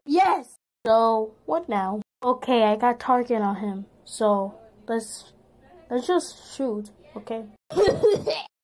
Yes! So, what now? Okay, I got target on him. So, let's just shoot, okay?